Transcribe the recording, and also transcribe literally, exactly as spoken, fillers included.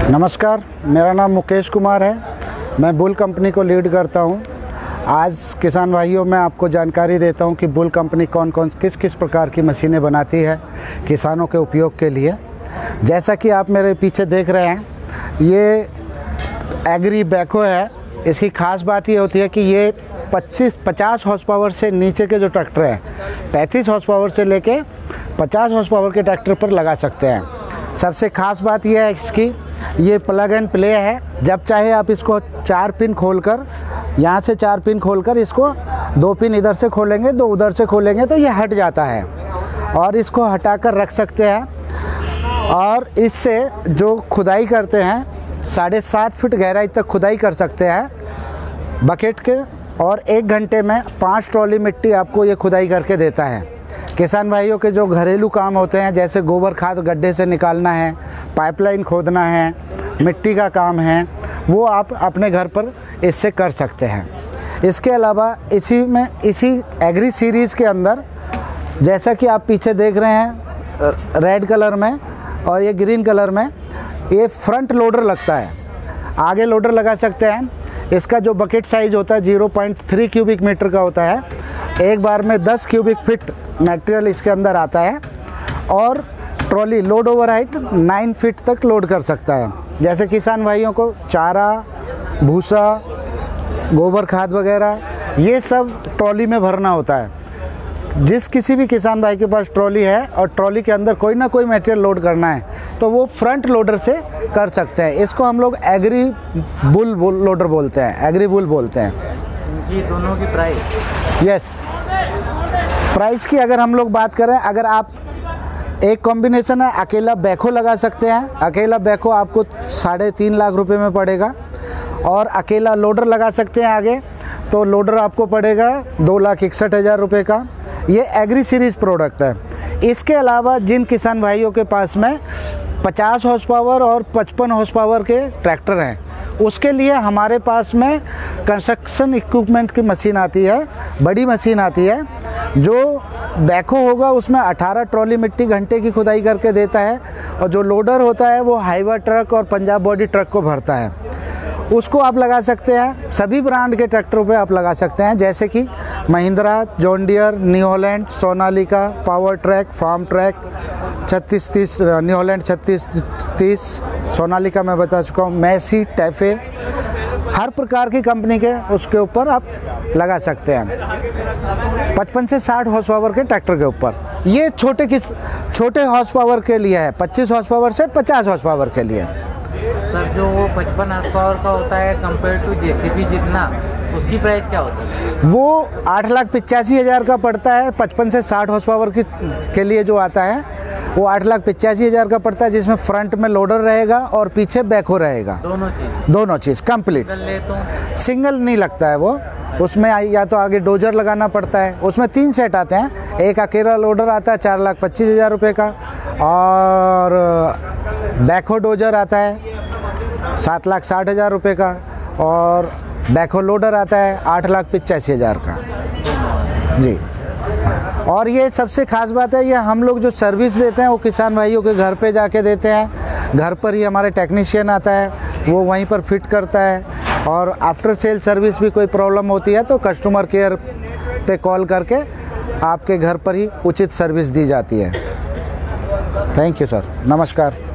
नमस्कार, मेरा नाम मुकेश कुमार है। मैं बुल कंपनी को लीड करता हूं। आज किसान भाइयों मैं आपको जानकारी देता हूं कि बुल कंपनी कौन कौन किस किस प्रकार की मशीनें बनाती है किसानों के उपयोग के लिए। जैसा कि आप मेरे पीछे देख रहे हैं, ये एग्री बैकहो है। इसकी खास बात ये होती है कि ये पच्चीस पचास हॉर्स पावर से नीचे के जो ट्रैक्टर हैं, पैंतीस हॉर्स पावर से लेके पचास हॉर्स पावर के ट्रैक्टर पर लगा सकते हैं। सबसे ख़ास बात यह है इसकी, ये प्लग एंड प्ले है। जब चाहे आप इसको चार पिन खोलकर, यहाँ से चार पिन खोलकर इसको दो पिन इधर से खोलेंगे, दो उधर से खोलेंगे तो ये हट जाता है और इसको हटाकर रख सकते हैं। और इससे जो खुदाई करते हैं, साढ़े सात फीट गहराई तक खुदाई कर सकते हैं बकेट के, और एक घंटे में पाँच ट्रॉली मिट्टी आपको ये खुदाई करके देता है। किसान भाइयों के जो घरेलू काम होते हैं, जैसे गोबर खाद गड्ढे से निकालना है, पाइपलाइन खोदना है, मिट्टी का काम है, वो आप अपने घर पर इससे कर सकते हैं। इसके अलावा इसी में इसी एग्री सीरीज़ के अंदर, जैसा कि आप पीछे देख रहे हैं रेड कलर में और ये ग्रीन कलर में, ये फ्रंट लोडर लगता है। आगे लोडर लगा सकते हैं। इसका जो बकेट साइज़ होता है zero point three cubic metre का होता है। एक बार में दस क्यूबिक फीट मटेरियल इसके अंदर आता है और trolley load over height nine feet तक लोड कर सकता है। जैसे किसान भाइयों को चारा, भूसा, गोबर खाद वगैरह ये सब ट्रॉली में भरना होता है। जिस किसी भी किसान भाई के पास ट्रॉली है और ट्रॉली के अंदर कोई ना कोई मटेरियल लोड करना है तो वो फ्रंट लोडर से कर सकते हैं। इसको हम लोग एग्री बुल लोडर बोलते हैं, एग्री बुल बोलते हैं जी। दोनों की प्राइस? यस, प्राइस की अगर हम लोग बात करें, अगर आप एक कॉम्बिनेशन है, अकेला बैकहो लगा सकते हैं। अकेला बैकहो आपको साढ़े तीन लाख रुपए में पड़ेगा, और अकेला लोडर लगा सकते हैं आगे, तो लोडर आपको पड़ेगा दो लाख इकसठ हज़ार रुपये का। ये एग्री सीरीज़ प्रोडक्ट है। इसके अलावा जिन किसान भाइयों के पास में पचास हॉर्स पावर और पचपन हॉर्स पावर के ट्रैक्टर हैं, उसके लिए हमारे पास में कंस्ट्रक्शन इक्विपमेंट की मशीन आती है, बड़ी मशीन आती है। जो बैकहो होगा उसमें अठारह ट्रॉली मिट्टी घंटे की खुदाई करके देता है, और जो लोडर होता है वो हाईवा ट्रक और पंजाब बॉडी ट्रक को भरता है। उसको आप लगा सकते हैं, सभी ब्रांड के ट्रैक्टरों पे आप लगा सकते हैं, जैसे कि Mahindra, John Deere, New Holland, Sonalika, Powertrac, Farmtrac, छत्तीस तीस, न्यू हॉलैंड छत्तीस तीस, सोनालिका मैं बता चुका हूँ, मैसी, टैफे, हर प्रकार की कंपनी के उसके ऊपर आप लगा सकते हैं। पचपन से साठ हॉर्स पावर के ट्रैक्टर के ऊपर। ये छोटे किस छोटे हॉर्स पावर के लिए है, पच्चीस हॉर्स पावर से पचास हॉर्स पावर के लिए। सर, जो वो पचपन हॉर्स पावर का होता है कंपेयर टू जेसीबी जितना, उसकी प्राइस क्या होती है? वो आठ लाख पिचासी हज़ार का पड़ता है। पचपन से साठ हॉर्स पावर की के लिए जो आता है वो आठ लाख पिचासी हज़ार का पड़ता है, जिसमें फ्रंट में लोडर रहेगा और पीछे बैकहो रहेगा। दोनों चीज़ दोनों चीज़ कंप्लीट। सिंगल ले तो सिंगल नहीं लगता है वो, उसमें या तो आगे डोजर लगाना पड़ता है। उसमें तीन सेट आते हैं। एक अकेला लोडर आता है चार लाख पच्चीस हज़ार रुपये का, और बैकहो डोजर आता है सात लाख साठ हज़ार रुपये का, और बैकहो लोडर आता है आठ लाख पिचासी हज़ार का जी। और ये सबसे ख़ास बात है, ये हम लोग जो सर्विस देते हैं वो किसान भाइयों के घर पे जाके देते हैं। घर पर ही हमारे टेक्नीशियन आता है, वो वहीं पर फिट करता है, और आफ्टर सेल सर्विस भी कोई प्रॉब्लम होती है तो कस्टमर केयर पे कॉल करके आपके घर पर ही उचित सर्विस दी जाती है। थैंक यू सर, नमस्कार।